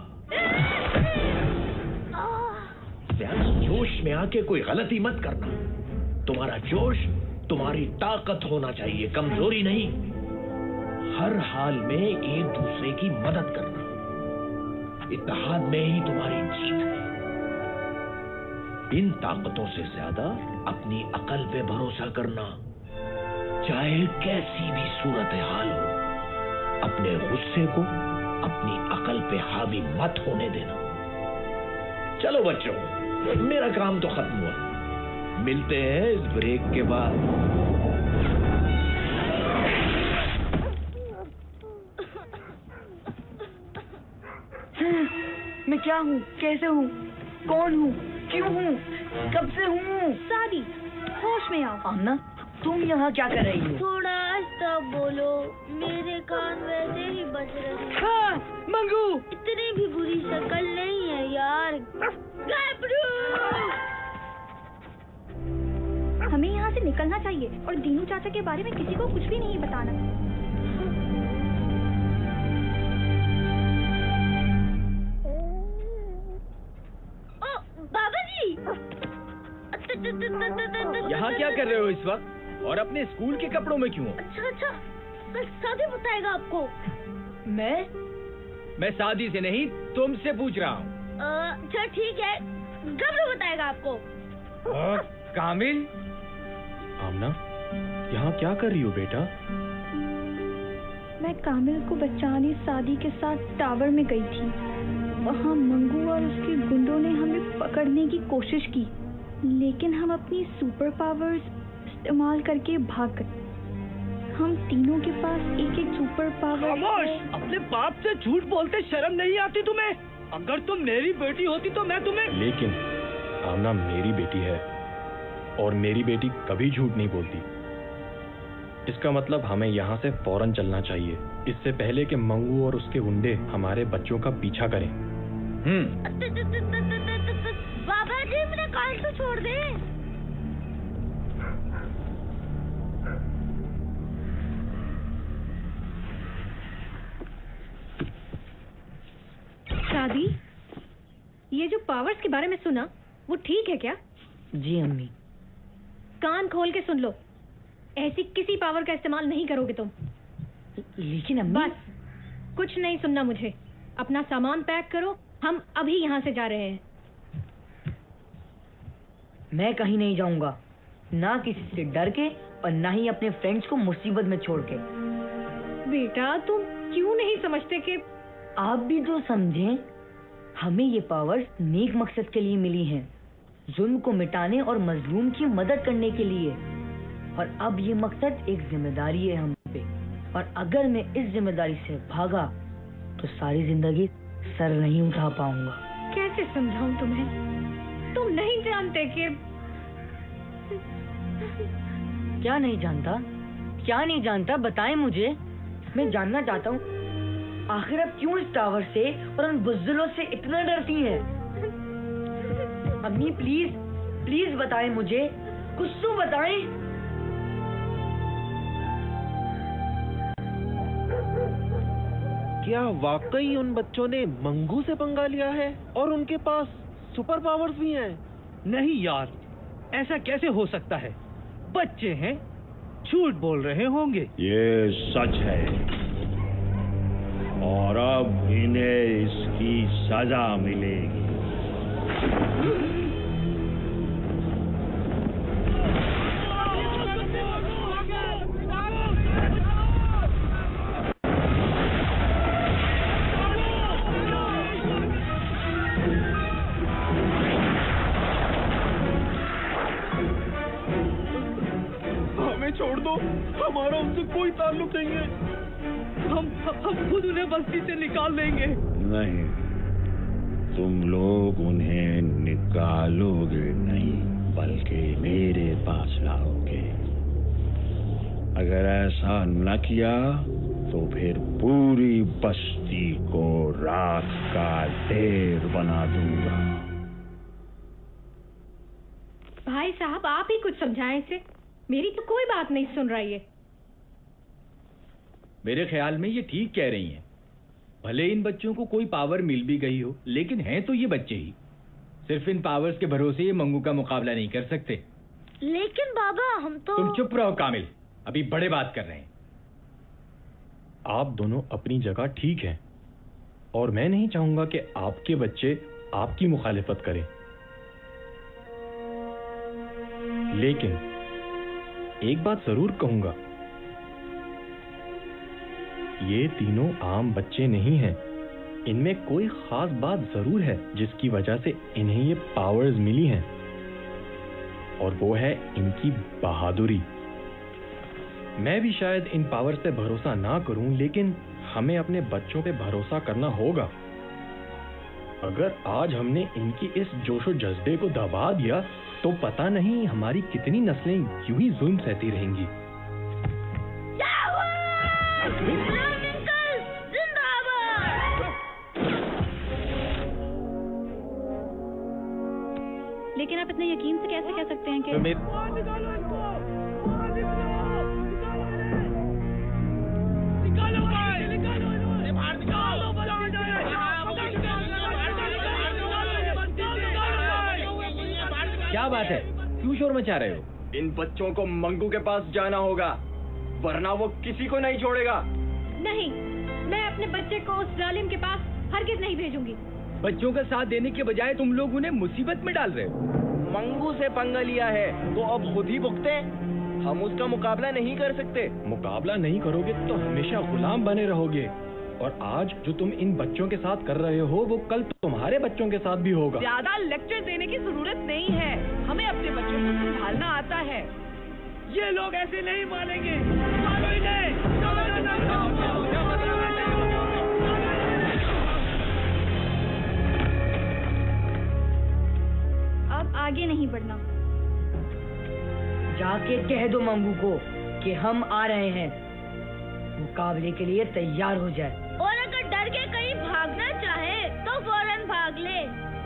[SPEAKER 4] जोश में आके कोई गलती मत करना। तुम्हारा जोश तुम्हारी ताकत होना चाहिए, कमजोरी नहीं। हर हाल में एक दूसरे की मदद करना, इत्तेहाद में ही तुम्हारी जीत है। इन ताकतों से ज्यादा अपनी अकल पे भरोसा करना, चाहे कैसी भी सूरत हाल हो। अपने गुस्से को अपनी अकल पे हावी मत होने देना। चलो बच्चों, मेरा काम तो खत्म हुआ। मिलते हैं इस ब्रेक के बाद।
[SPEAKER 8] मैं क्या हूँ, कैसे हूँ, कौन हूँ, क्यों हूँ, कब से हूँ?
[SPEAKER 7] सादी, होश में आओ।
[SPEAKER 8] आमना, तुम यहाँ क्या कर रही हो?
[SPEAKER 7] थोड़ा आस्ता बोलो, मेरे कान वैसे ही बज रहे हैं।
[SPEAKER 8] हाँ, मंगू!
[SPEAKER 7] इतनी भी बुरी शक्ल नहीं है यार। हमें यहाँ से निकलना चाहिए और दीनू चाचा के बारे में किसी को कुछ भी नहीं बताना। ओ, बाबा जी!
[SPEAKER 14] यहाँ क्या कर रहे हो इस वक्त? और अपने स्कूल के कपड़ों में क्यों?
[SPEAKER 7] अच्छा, कल सादी बताएगा आपको।
[SPEAKER 14] मैं सादी से नहीं, तुमसे पूछ रहा हूँ।
[SPEAKER 7] अच्छा ठीक है, गबरू बताएगा आपको।
[SPEAKER 14] कामिल?
[SPEAKER 6] आमना, यहाँ क्या कर रही हो बेटा?
[SPEAKER 7] मैं कामिल को बचाने सादी के साथ टावर में गई थी। वहाँ मंगू और उसके गुंडों ने हमें पकड़ने की कोशिश की, लेकिन हम अपनी सुपर पावर्स इस्तेमाल करके भाग गए। हम तीनों के पास एक एक सुपर पावर।
[SPEAKER 3] खामोश! अपने बाप से झूठ बोलते शर्म नहीं आती तुम्हें? अगर तुम मेरी बेटी होती तो मैं तुम्हें।
[SPEAKER 6] लेकिन आमना मेरी बेटी है और मेरी बेटी कभी झूठ नहीं बोलती। इसका मतलब हमें यहाँ से फौरन चलना चाहिए, इससे पहले कि मंगू और उसके गुंडे हमारे बच्चों का पीछा करें।
[SPEAKER 7] बाबा जी, मेरा कान तो छोड़ दे।
[SPEAKER 12] शादी, ये जो पावर्स के बारे में सुना वो ठीक है क्या?
[SPEAKER 8] जी अम्मी।
[SPEAKER 12] कान खोल के सुन लो, ऐसी किसी पावर का इस्तेमाल नहीं करोगे तुम।
[SPEAKER 8] लेकिन अम्मी।
[SPEAKER 12] बस, कुछ नहीं सुनना मुझे। अपना सामान पैक करो, हम अभी यहाँ से जा रहे हैं।
[SPEAKER 8] मैं कहीं नहीं जाऊंगा, ना किसी से डर के और ना ही अपने फ्रेंड्स को मुसीबत में छोड़ के।
[SPEAKER 12] बेटा, तुम क्यों नहीं समझते कि
[SPEAKER 8] आप भी तो समझें, हमें ये पावर्स नेक मकसद के लिए मिली हैं, जुल्म को मिटाने और मजलूम की मदद करने के लिए। और अब ये मकसद एक जिम्मेदारी है हम पे, और अगर मैं इस जिम्मेदारी से भागा तो सारी जिंदगी सर नहीं उठा पाऊंगा।
[SPEAKER 12] कैसे समझाऊं तुम्हें? तुम नहीं जानते कि
[SPEAKER 8] क्या नहीं जानता? क्या नहीं जानता, बताएं मुझे। मैं जानना चाहता हूँ, आखिर आप क्यों इस टावर से और उन बुज़दिलों से इतना डरती हैं? अम्मी प्लीज, प्लीज बताएं मुझे, कुछ तो बताएं।
[SPEAKER 9] क्या वाकई उन बच्चों ने मंगू से पंगा लिया है और उनके पास सुपर पावर्स भी हैं?
[SPEAKER 3] नहीं यार, ऐसा कैसे हो सकता है? बच्चे हैं, झूठ बोल रहे होंगे।
[SPEAKER 4] ये सच है और अब इन्हें इसकी सजा मिलेगी।
[SPEAKER 3] छोड़ दो, हमारा उनसे कोई ताल्लुक नहीं है। हम खुद उन्हें बस्ती से निकाल लेंगे।
[SPEAKER 4] नहीं, तुम लोग उन्हें निकालोगे नहीं, बल्कि मेरे पास लाओगे। अगर ऐसा न किया तो फिर पूरी बस्ती को राख का ढेर बना दूंगा।
[SPEAKER 15] भाई साहब आप ही कुछ समझाएं इसे, मेरी तो कोई बात नहीं सुन रही है।
[SPEAKER 14] मेरे ख्याल में ये ठीक कह रही हैं। भले इन बच्चों को कोई पावर मिल भी गई हो, लेकिन हैं तो ये बच्चे ही। सिर्फ इन पावर्स के भरोसे ये मंगू का मुकाबला नहीं कर सकते।
[SPEAKER 7] लेकिन बाबा हम तो...
[SPEAKER 14] तुम चुप रहो कामिल, अभी बड़े बात कर रहे हैं।
[SPEAKER 6] आप दोनों अपनी जगह ठीक हैं और मैं नहीं चाहूंगा कि आपके बच्चे आपकी मुखालिफत करें, लेकिन एक बात जरूर कहूंगा, ये तीनों आम बच्चे नहीं हैं। इनमें कोई खास बात जरूर है जिसकी वजह से इन्हें ये पावर्स मिली हैं, और वो है इनकी बहादुरी। मैं भी शायद इन पावर्स पे भरोसा ना करूं, लेकिन हमें अपने बच्चों पे भरोसा करना होगा। अगर आज हमने इनकी इस जोशो जज्बे को दबा दिया तो पता नहीं हमारी कितनी नस्लें यूं ही जुल्म सहती रहेंगी।
[SPEAKER 12] लेकिन आप इतने यकीन से कैसे कह सकते हैं कि
[SPEAKER 14] क्या बात है, क्यों शोर मचा रहे हो?
[SPEAKER 6] इन बच्चों को मंगू के पास जाना होगा, वरना वो किसी को नहीं छोड़ेगा।
[SPEAKER 15] नहीं, मैं अपने बच्चे को उस जालिम के पास हरगिज नहीं भेजूंगी।
[SPEAKER 14] बच्चों का साथ देने के बजाय तुम लोग उन्हें मुसीबत में डाल रहे हो।
[SPEAKER 6] मंगू से पंगा लिया है तो अब खुद ही भुगते। हम उसका मुकाबला नहीं कर सकते। मुकाबला नहीं करोगे तो हमेशा गुलाम बने रहोगे, और आज जो तुम इन बच्चों के साथ कर रहे हो वो कल तुम्हारे बच्चों के साथ भी होगा।
[SPEAKER 11] ज्यादा लेक्चर देने की जरूरत नहीं है, हमें अपने बच्चों को संभालना आता है। ये लोग ऐसे नहीं मानेंगे।
[SPEAKER 12] अब आगे नहीं बढ़ना।
[SPEAKER 8] जाके कह दो मंगू को कि हम आ रहे हैं, मुकाबले के लिए तैयार हो जाए।
[SPEAKER 7] और अगर डर के कहीं भागना चाहे तो फौरन भाग ले।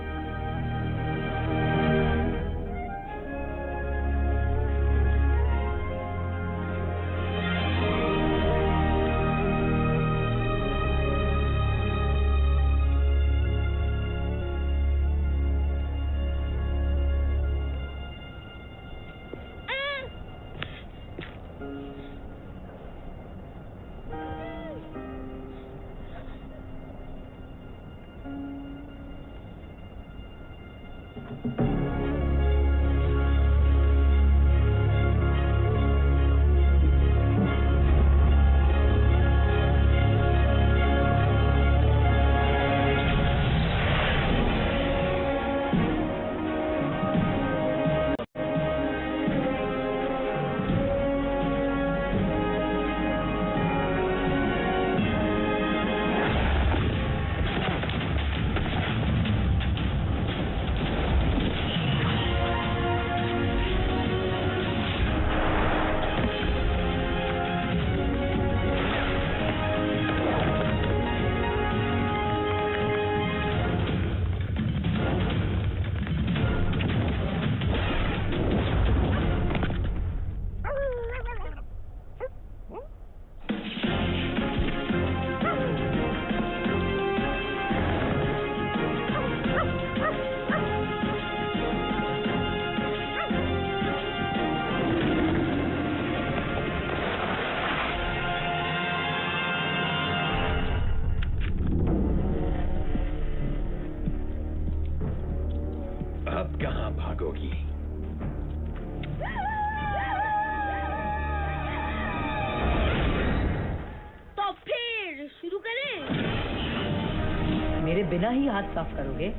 [SPEAKER 8] बिना ही हाथ साफ करोगे?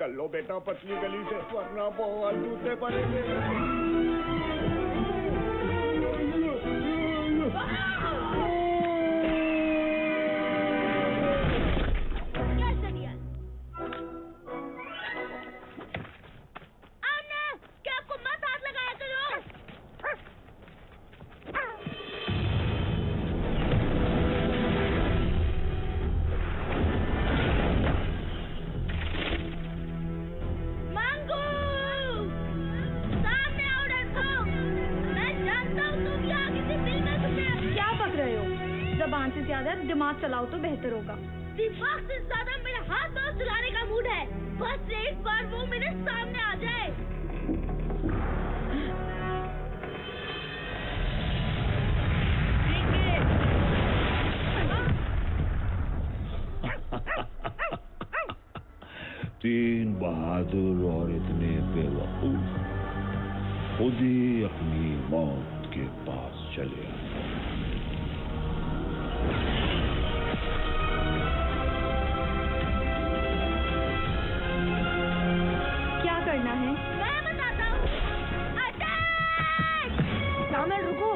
[SPEAKER 13] चलो बेटा पतली गली से, वरना बहुत जूते पड़ेंगे।
[SPEAKER 7] जबान से ज्यादा दिमाग चलाओ तो बेहतर होगा।
[SPEAKER 12] दिमाग से ज्यादा मेरा हाथ पाँव चलाने का मूड है। बस एक बार वो मेरे सामने आ जाए।
[SPEAKER 4] तीन बहादुर और इतने बेवकूफ खुद ही अपनी मौत के पास चले आए।
[SPEAKER 7] क्या करना है?
[SPEAKER 12] मैं बताता हूँ। अटैक!
[SPEAKER 8] कामिल रुको।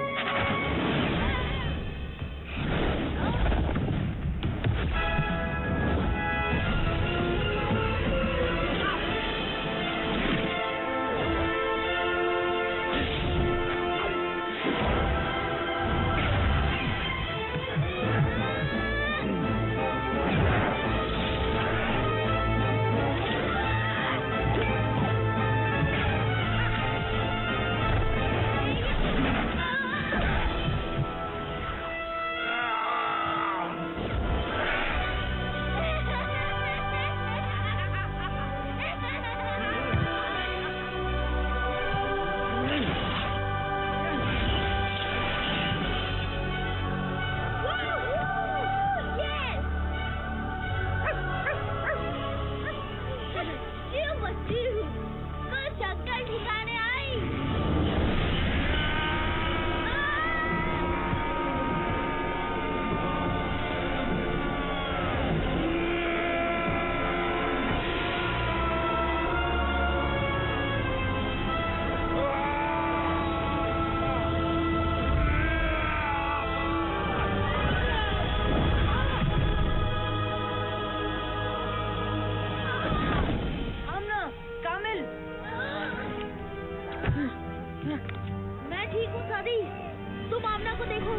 [SPEAKER 12] मैं ठीक हूँ सादी, तुम आमना को देखो।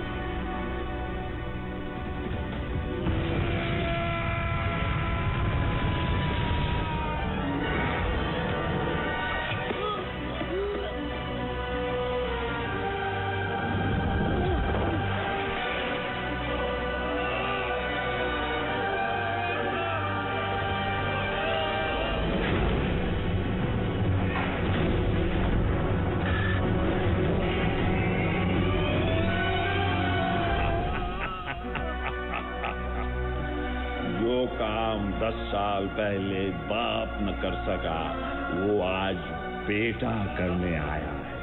[SPEAKER 4] जो काम 10 साल पहले बाप न कर सका वो आज बेटा करने आया है।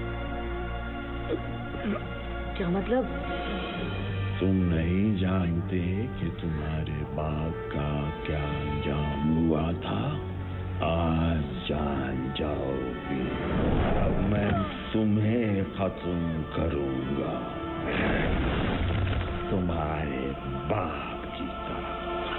[SPEAKER 8] क्या मतलब?
[SPEAKER 4] तुम नहीं जानते कि तुम्हारे बाप का क्या अंजाम हुआ था? आज जान जाओगे। अब मैं तुम्हें खत्म करूंगा, तुम्हारे बाप की तरह।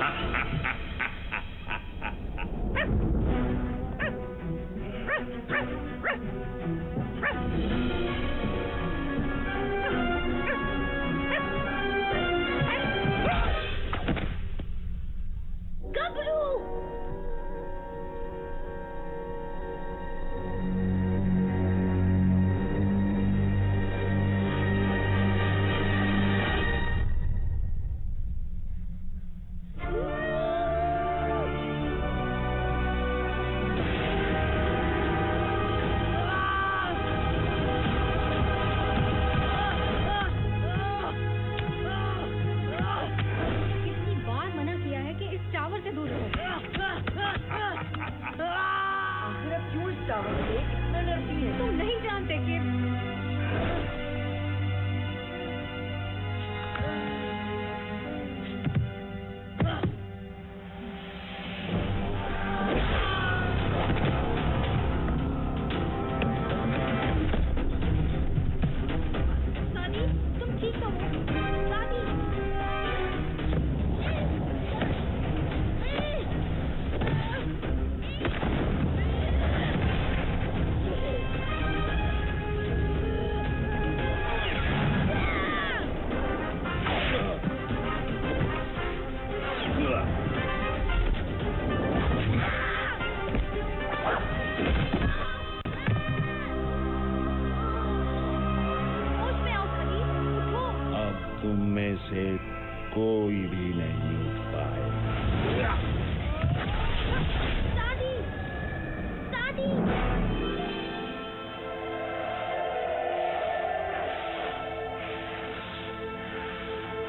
[SPEAKER 7] तुम नहीं जानते कि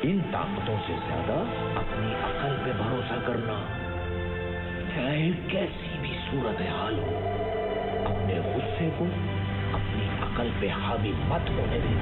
[SPEAKER 4] इन ताकतों से ज्यादा अपनी अकल पे भरोसा करना। चाहे कैसी भी सूरत हाल हो, अपने गुस्से को अपनी अकल पे हावी मत होने दे।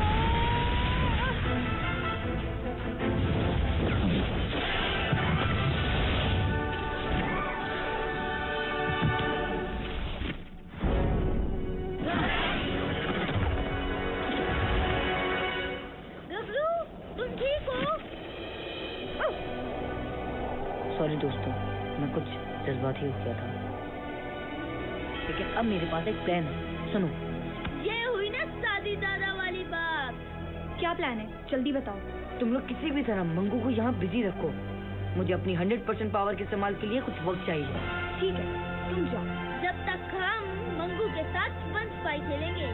[SPEAKER 8] सॉरी दोस्तों, मैं कुछ जज्बाती हो गया था, लेकिन अब मेरे पास एक प्लान है। सुनो,
[SPEAKER 7] ये हुई ना शादी दादा वाली बात।
[SPEAKER 12] क्या प्लान है, जल्दी बताओ।
[SPEAKER 8] तुम लोग किसी भी तरह मंगू को यहाँ बिजी रखो। मुझे अपनी 100% पावर के इस्तेमाल के लिए कुछ वक्त चाहिए।
[SPEAKER 12] ठीक है, तुम जाओ।
[SPEAKER 7] जब तक हम मंगू के साथ वन स्पाई खेलेंगे।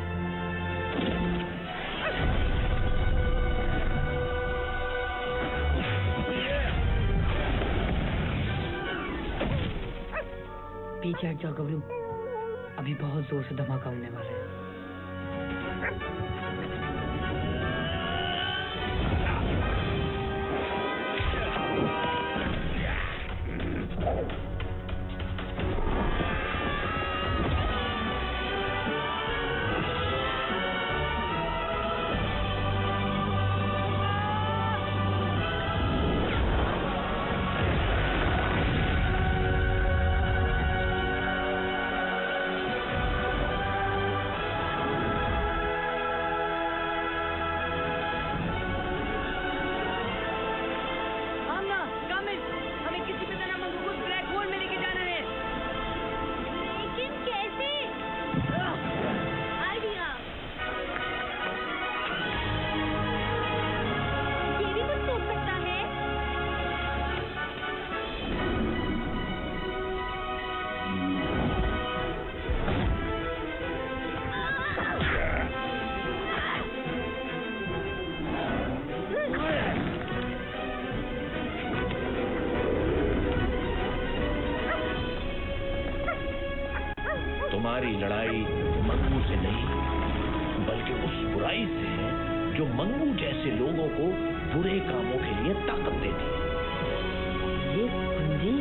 [SPEAKER 8] पीछे हट जाओ गबरू, अभी बहुत जोर से धमाका होने वाला है।
[SPEAKER 4] तुम्हारी लड़ाई मंगू से नहीं, बल्कि उस बुराई से है जो मंगू जैसे लोगों को बुरे कामों के लिए ताकत देती है।
[SPEAKER 8] ये कुंजी?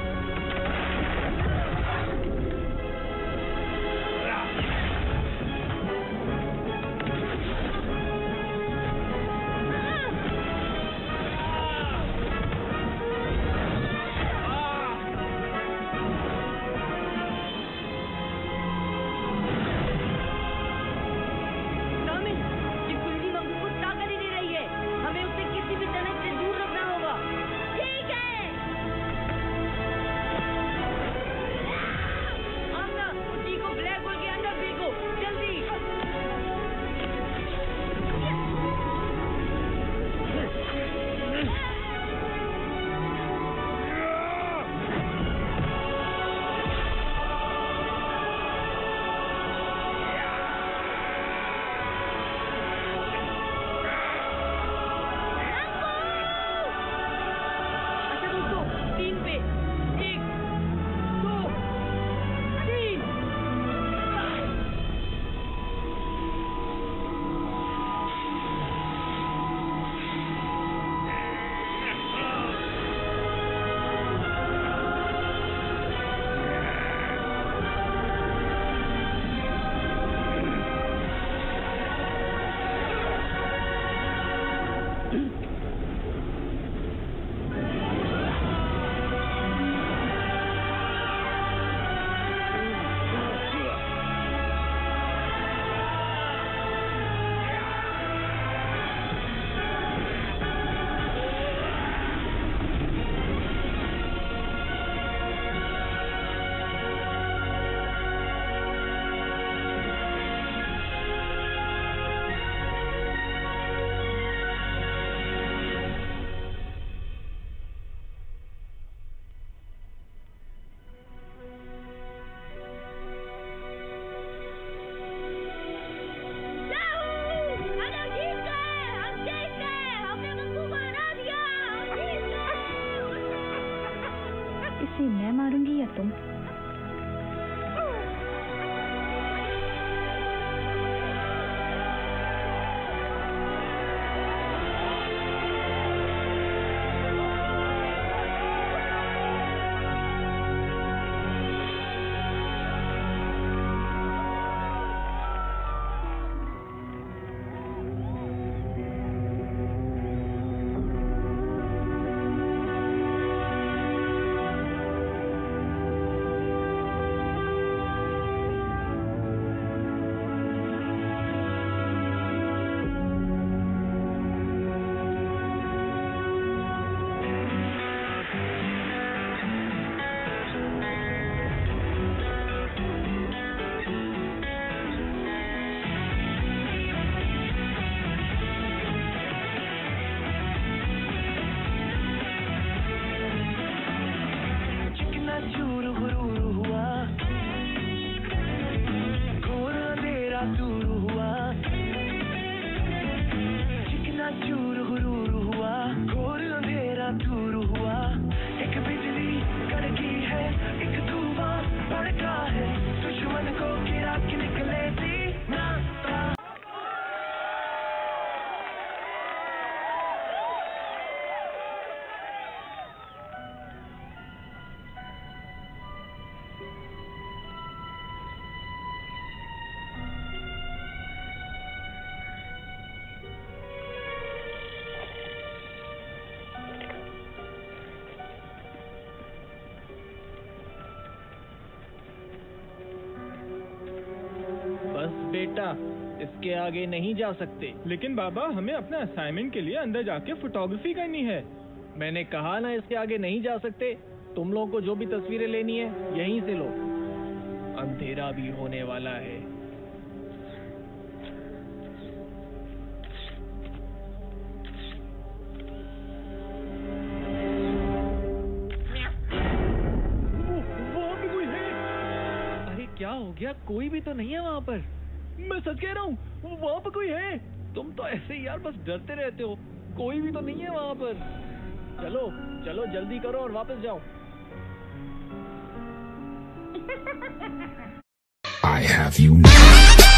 [SPEAKER 12] इसे मैं मारूंगी या तुम?
[SPEAKER 14] गया, इसके आगे नहीं जा सकते।
[SPEAKER 1] लेकिन बाबा हमें अपने असाइनमेंट के लिए अंदर जाके फोटोग्राफी करनी है।
[SPEAKER 14] मैंने कहा ना इसके आगे नहीं जा सकते। तुम लोगों को जो भी तस्वीरें लेनी है यहीं से लो, अंधेरा भी होने वाला है।
[SPEAKER 1] वहाँ पे कोई है?
[SPEAKER 14] अरे क्या हो गया? कोई भी तो नहीं है वहाँ पर।
[SPEAKER 1] मैं सच कह रहा हूँ, वहाँ पे कोई है।
[SPEAKER 14] तुम तो ऐसे ही यार बस डरते रहते हो। कोई भी तो नहीं है वहाँ पर। चलो चलो जल्दी करो और वापस जाओ।
[SPEAKER 16] I have you now.